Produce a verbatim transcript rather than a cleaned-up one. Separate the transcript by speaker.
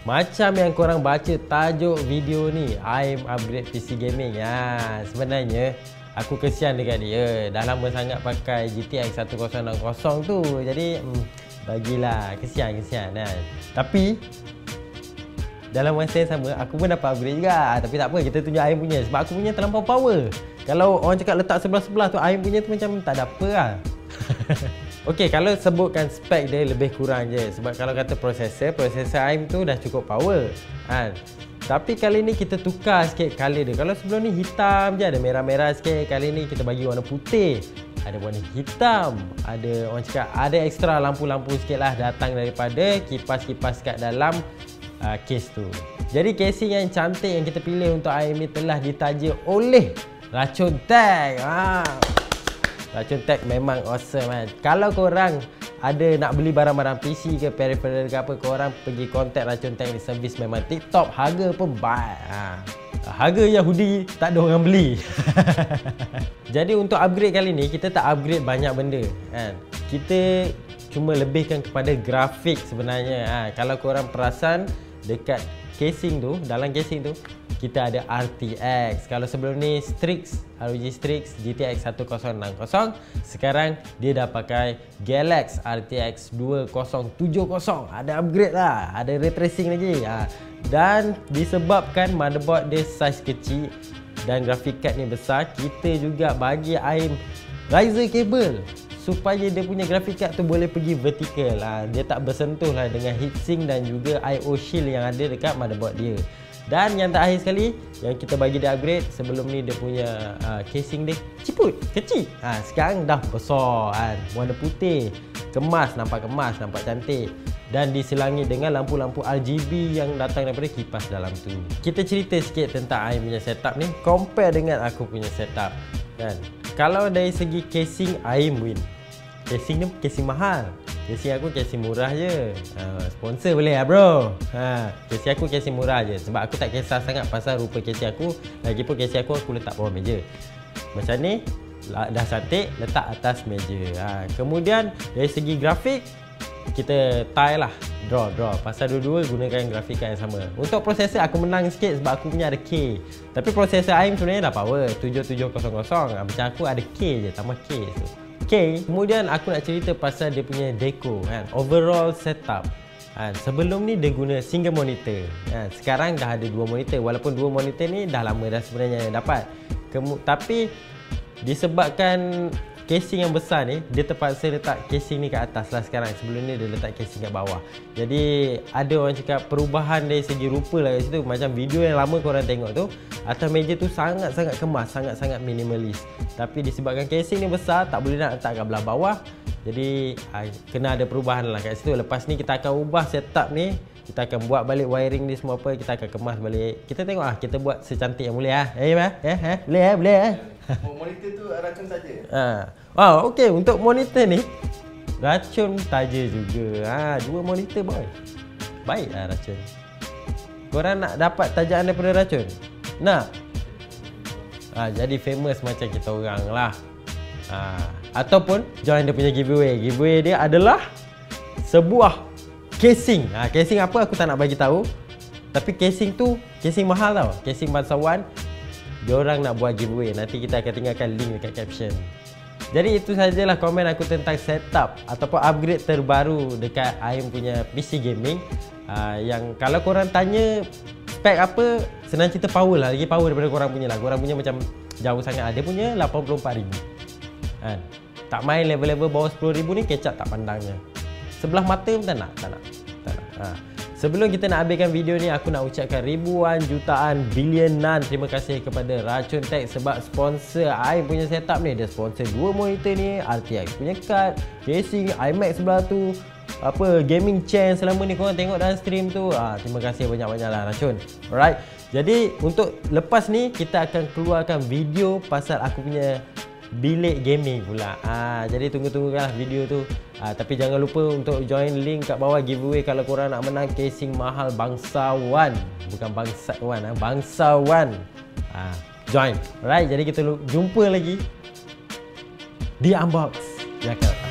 Speaker 1: Macam yang korang baca tajuk video ni, I'm upgrade P C gaming. Ya, sebenarnya aku kesian dekat dia. Dah lama sangat pakai G T X sepuluh enam kosong tu. Jadi hmm, bagilah, kesian-kesian kan. Tapi dalam masa yang sama aku pun dapat upgrade juga. Tapi tak apa, kita tunjuk I'm punya. Sebab aku punya terlampau power. Kalau orang cakap letak sebelah-sebelah tu, I'm punya tu macam tak ada apa lah. Okey, kalau sebutkan spek dia lebih kurang je. Sebab kalau kata prosesor, prosesor I'm tu dah cukup power kan. Tapi kali ni kita tukar sikit colour dia. Kalau sebelum ni hitam je, ada merah-merah sikit. Kali ni kita bagi warna putih, ada warna hitam, ada orang cakap ada ekstra lampu-lampu sikit lah datang daripada kipas-kipas kat dalam uh, case tu. Jadi casing yang cantik yang kita pilih untuk I'm ni telah ditaja oleh Racontech. ha. Racontech memang awesome kan. Kalau korang ada nak beli barang-barang P C ke peripheral ke apa, korang pergi contact Racontech ni, servis memang tip-top, harga pun baik. ha. Harga Yahudi tak ada orang beli. Jadi untuk upgrade kali ni kita tak upgrade banyak benda kan. Kita cuma lebihkan kepada grafik sebenarnya. ha. Kalau korang perasan dekat casing tu, dalam casing tu kita ada R T X. Kalau sebelum ni Strix, R O G Strix G T X sepuluh enam kosong, sekarang dia dah pakai Galax R T X dua kosong tujuh kosong. Ada upgrade lah, ada ray tracing lagi. ha. Dan disebabkan motherboard dia saiz kecil dan graphic card ni besar, kita juga bagi I'm riser cable supaya dia punya graphic card tu boleh pergi vertical. ha. Dia tak bersentuh lah dengan heatsink dan juga I O shield yang ada dekat motherboard dia. Dan yang terakhir sekali yang kita bagi dia upgrade, sebelum ni dia punya uh, casing dia ciput, kecil. ha, Sekarang dah besar kan, warna putih, kemas, nampak kemas, nampak cantik. Dan diselangi dengan lampu-lampu R G B yang datang daripada kipas dalam tu. Kita cerita sikit tentang I'm punya setup ni, compare dengan aku punya setup kan. Kalau dari segi casing, I'm win. Casing ni casing mahal, casing aku casing murah je. ha, Sponsor boleh lah bro. ha, Casing aku casing murah je. Sebab aku tak kisah sangat pasal rupa casing aku. Lagipun casing aku, aku letak bawah meja. Macam ni, dah cantik, letak atas meja. ha, Kemudian dari segi grafik, kita tie lah, draw, draw. Pasal dua-dua gunakan grafik card yang sama. Untuk prosesor aku menang sikit sebab aku punya ada K. Tapi prosesor I'm sebenarnya dah power tujuh tujuh kosong kosong. Macam aku ada K je, tambah K tu. Okay, kemudian aku nak cerita pasal dia punya deco kan, overall setup kan. Sebelum ni dia guna single monitor kan. Sekarang dah ada dua monitor. Walaupun dua monitor ni dah lama dah sebenarnya dapat. Kemu tapi disebabkan casing yang besar ni, dia terpaksa letak casing ni kat atas lah sekarang. Sebelum ni dia letak casing kat bawah. Jadi ada orang cakap perubahan dari segi rupa lah kat situ. Macam video yang lama korang tengok tu, atas meja tu sangat-sangat kemas, sangat-sangat minimalis. Tapi disebabkan casing ni besar, tak boleh nak letak kat belah bawah. Jadi ay, kena ada perubahan lah kat situ. Lepas ni kita akan ubah setup ni. Kita akan buat balik wiring ni semua apa. Kita akan kemas balik. Kita tengok lah, kita buat secantik yang boleh lah. Eh, eh, eh, boleh eh, boleh eh.
Speaker 2: Monitor tu racun saja.
Speaker 1: Ha. Wow, okey, untuk monitor ni racun taja juga. Ha, dua monitor boy. Baiklah racun. Korang nak dapat tajaan daripada racun? Nak? Ha, jadi famous macam kita orang lah. Ha, ataupun join dia punya giveaway. Giveaway dia adalah sebuah casing. Ha, casing apa aku tak nak bagi tahu. Tapi casing tu casing mahal tau. Casing bangsawan. Diorang nak buat giveaway. Nanti kita akan tinggalkan link dekat caption. Jadi itu sajalah komen aku tentang setup ataupun upgrade terbaru dekat I'm punya P C gaming. uh, Yang kalau korang tanya spek apa, senang cerita power lah. Lagi power daripada korang punya lah. Korang punya macam jauh sangat. Dia punya lapan puluh empat ribu kan? Tak main level-level bawah sepuluh ribu ni, kecap tak pandangnya. Sebelah mata pun tak nak, tak nak, tak nak. Ha. Sebelum kita nak habiskan video ni, aku nak ucapkan ribuan, jutaan, bilionan terima kasih kepada Racontech sebab sponsor I punya setup ni. Dia sponsor dua monitor ni, R T X punya card, casing, iMac sebelah tu, apa gaming chair selama ni korang tengok dalam stream tu. Ah, terima kasih banyak-banyak lah Racun. Alright. Jadi untuk lepas ni kita akan keluarkan video pasal aku punya bilik gaming pula. Ah, jadi tunggu-tunggulah video tu. Ah, tapi jangan lupa untuk join link kat bawah giveaway kalau korang nak menang casing mahal bangsawan. Bukan bangsawan, ah, bangsawan. Ah, join. Alright, jadi kita jumpa lagi di unbox. Ya kan?